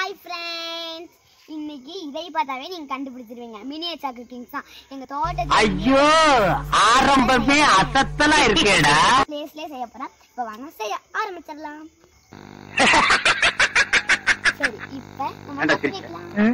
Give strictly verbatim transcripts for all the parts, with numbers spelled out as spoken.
Hi friends, இன்னைக்கு இதை பார்த்தாவே நீங்க கண்டுபிடிச்சிருவீங்க. மினியேச்சர் குக்கிங்ஸ் தான் எங்க தோட்டத்துல. ஐயோ ஆரம்பமே அசத்தலா இருக்கேடா. பிளேஸ்லயே செய்ய போறேன். இப்போ வாங்க செய்ய ஆரம்பிச்சிடலாம். சரி, இப்போ நம்ம கத்திக்கலாம்.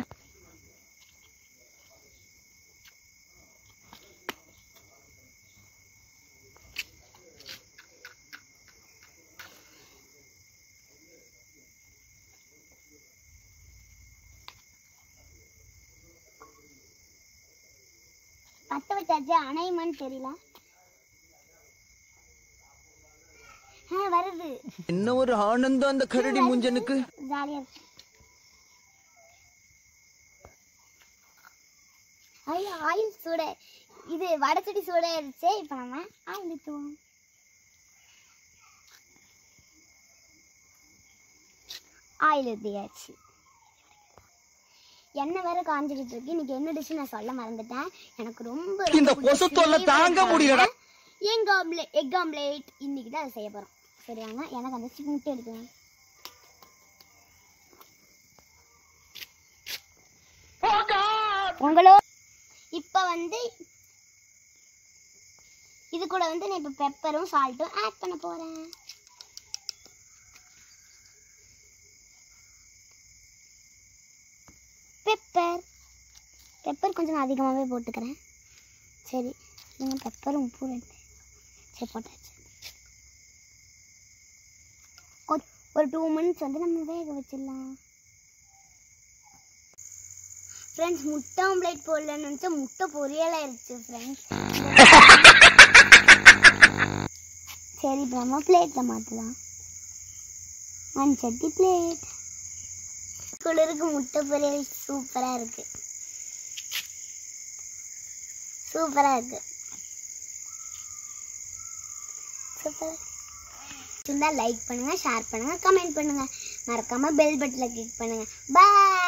பத்த வச்சாச்சு, அணையுமான்னு தெரியல. வருது. என்ன ஒரு ஆனந்தம் அந்த கரடி முஞ்சனுக்கு. ஜாலியா இருக்கு. ஐயோ, ஆயில் சூட, இது வடச்சட்டி சூட ஆயிடுச்சு. இப்ப நம்ம ஆயில் ஊற்றுவோம். ஆயில் ஊற்றியாச்சு. எண்ணெய் வேற காஞ்சிக்கிட்டு இருக்கு. இன்னைக்கு என்ன டிஷ் நான் சொல்ல மறந்துட்டேன். எனக்கு ரொம்ப இந்த கொசு தொல்லை தாங்க முடியலடா. எக் ஆம்லேட் எக் ஆம்லேட் இன்னைக்கு தான் அதை செய்ய போறோம். சரியாங்க, எனக்கு அந்த சிக்கன் முட்டை எடுக்கணும். உங்களோ இப்போ வந்து இது கூட வந்து நான் இப்போ பெப்பரும் சால்ட்டும் ஆட் பண்ண போறேன். பெப்பர் பெப்பர் கொஞ்சம் நான் அதிகமாகவே போட்டுக்கிறேன். சரி, நீங்கள் பெப்பரும் உப்பு ரெண்டு சரி போட்டாச்சு. ஒரு டூ மினிட்ஸ் வந்து நம்ம வேக வச்சிடலாம். ஃப்ரெண்ட்ஸ், முட்டை ஆம்லேட் போடலன்னு நினச்சா முட்டை பொரியல் ஆயிடுச்சு ஃப்ரெண்ட்ஸ். சரி, இப்போ நம்ம பிளேட்டில் மாற்றலாம். மண் சட்டி பிளேட். குளிருக்கு முட்டை பொரியல் சூப்பராக இருக்கு. சூப்பராக இருக்கு. சூப்பர். லைக் பண்ணுங்க, ஷேர் பண்ணுங்க, கமெண்ட் பண்ணுங்க, மறக்காம பெல் பட்டனை கிளிக் பண்ணுங்க. பாய்.